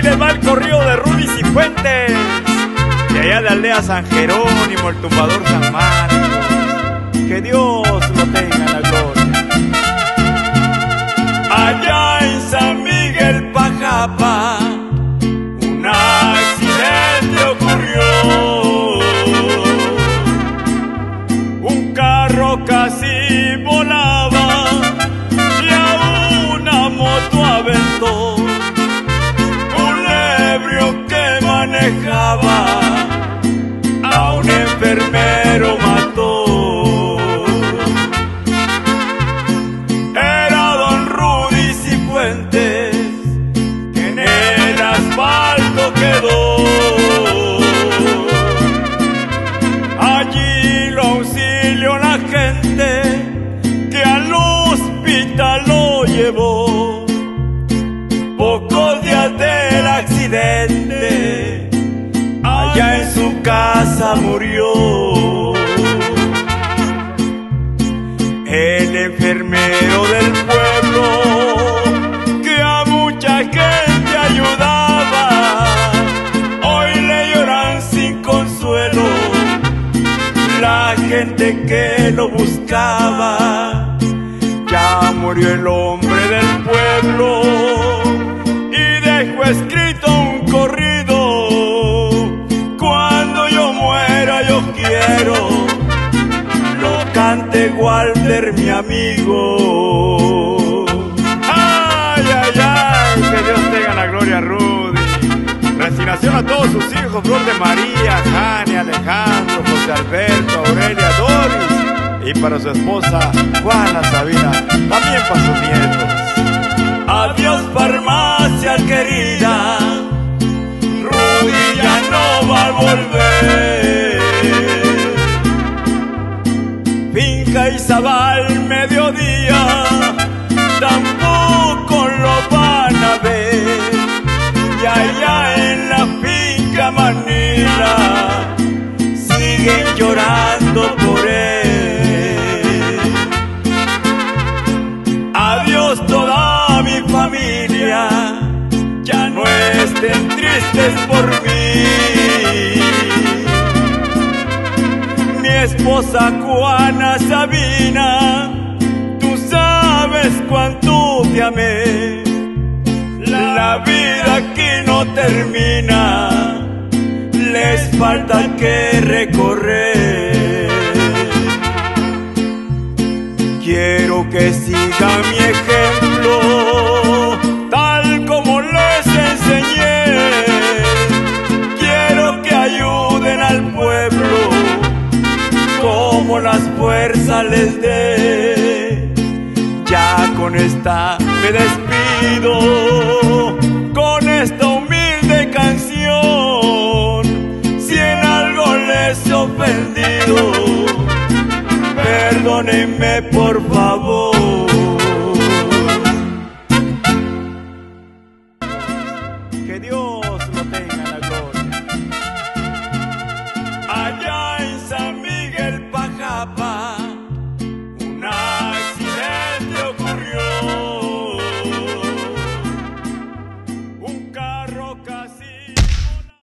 ahí les va el corrido de Rudy Cifuentes, de allá de Aldea San Jerónimo, el tumbador San Marcos. Que Dios lo tenga en la gloria. Allá en San Miguel Pajapa, un accidente ocurrió. Un carro casi volaba y a una moto aventó. Un ebrio que manejaba a un enfermero mató. Era don Rudy Cifuentes, que en el asfalto quedó. Allí lo auxilió la gente que al hospital lo llevó. Pocos días del accidente, allá en su casa murió. El enfermero del pueblo, que a mucha gente ayudaba, hoy le lloran sin consuelo la gente que lo buscaba. Ya murió el hombre del pueblo y dejó escrito un corrido. Cuando yo muera yo quiero lo cante Walter, mi amigo. Ay, ay, ay, que Dios tenga la gloria, Rudy. Resignación a todos sus hijos, Flor de María, Jani, Alejandro, José Alberto, Aurelia, Doris, y para su esposa Juana Sabina, también para sus nietos. Adiós farmacia querida, Rudy ya no va a volver. Finca Izabal, mediodía, tampoco lo van a ver. Y allá en la finca Manila siguen llorando por él. Adiós toda mi familia, ya no estén tristes por mí. Mi esposa Juana Sabina, tú sabes cuánto te amé. La vida aquí no termina, les falta que recorrer. Quiero que siga mi ejemplo, tal como les enseñé. Quiero que ayuden al pueblo, como las fuerzas les dé. Ya con esta me despido, con esta humilde canción. Si en algo les he ofendido, perdónenme por favor.